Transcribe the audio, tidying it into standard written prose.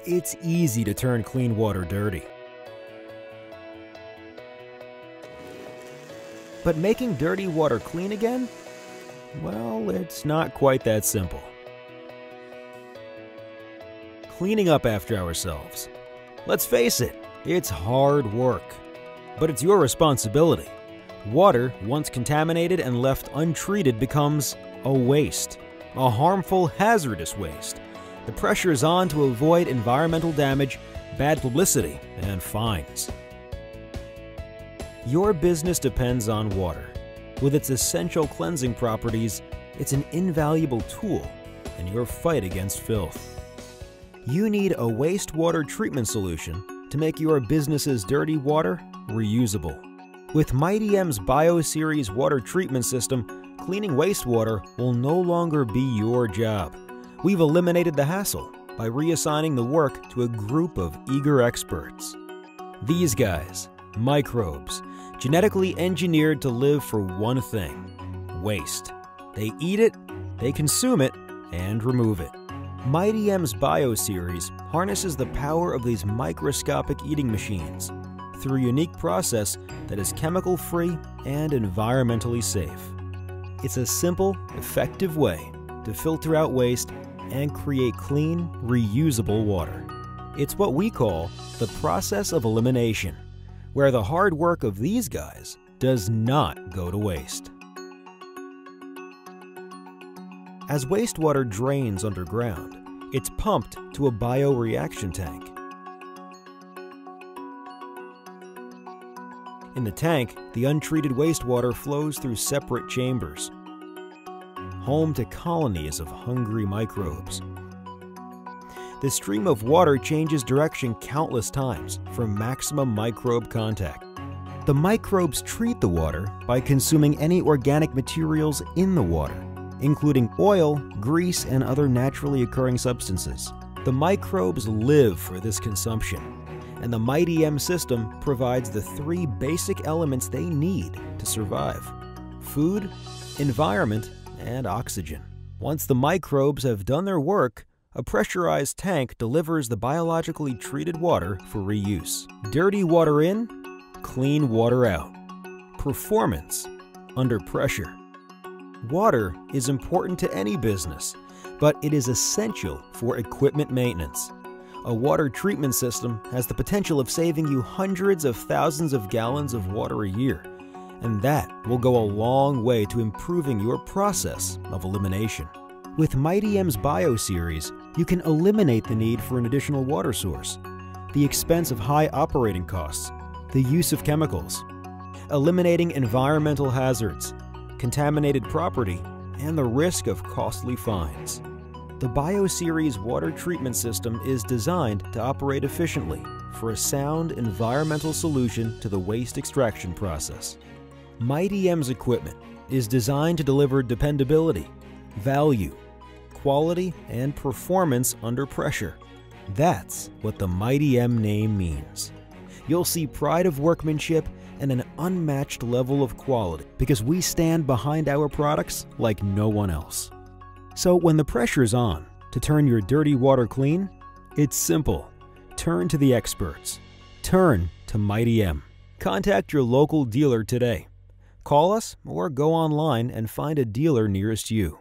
It's easy to turn clean water dirty. But making dirty water clean again? Well, it's not quite that simple. Cleaning up after ourselves. Let's face it, it's hard work. But it's your responsibility. Water, once contaminated and left untreated, becomes a waste. A harmful, hazardous waste. The pressure is on to avoid environmental damage, bad publicity, and fines. Your business depends on water. With its essential cleansing properties, it's an invaluable tool in your fight against filth. You need a wastewater treatment solution to make your business's dirty water reusable. With Mighty M's Bio-Series water treatment system, cleaning wastewater will no longer be your job. We've eliminated the hassle by reassigning the work to a group of eager experts. These guys, microbes, genetically engineered to live for one thing: waste. They eat it, they consume it, and remove it. Mighty M's Bio-Series harnesses the power of these microscopic eating machines through a unique process that is chemical-free and environmentally safe. It's a simple, effective way to filter out waste and create clean, reusable water. It's what we call the process of elimination, where the hard work of these guys does not go to waste. As wastewater drains underground, it's pumped to a bioreaction tank. In the tank, the untreated wastewater flows through separate chambers, home to colonies of hungry microbes. The stream of water changes direction countless times for maximum microbe contact. The microbes treat the water by consuming any organic materials in the water, including oil, grease, and other naturally occurring substances. The microbes live for this consumption, and the Mighty M system provides the three basic elements they need to survive: food, environment, and oxygen. Once the microbes have done their work, a pressurized tank delivers the biologically treated water for reuse. Dirty water in, clean water out. Performance under pressure. Water is important to any business, but it is essential for equipment maintenance. A water treatment system has the potential of saving you hundreds of thousands of gallons of water a year, and that will go a long way to improving your process of elimination. With Mighty M's Bio-Series, you can eliminate the need for an additional water source, the expense of high operating costs, the use of chemicals, eliminating environmental hazards, contaminated property, and the risk of costly fines. The Bio-Series water treatment system is designed to operate efficiently for a sound environmental solution to the waste extraction process. Mighty M's equipment is designed to deliver dependability, value, quality, and performance under pressure. That's what the Mighty M name means. You'll see pride of workmanship and an unmatched level of quality because we stand behind our products like no one else. So when the pressure's on to turn your dirty water clean, it's simple. Turn to the experts. Turn to Mighty M. Contact your local dealer today. Call us or go online and find a dealer nearest you.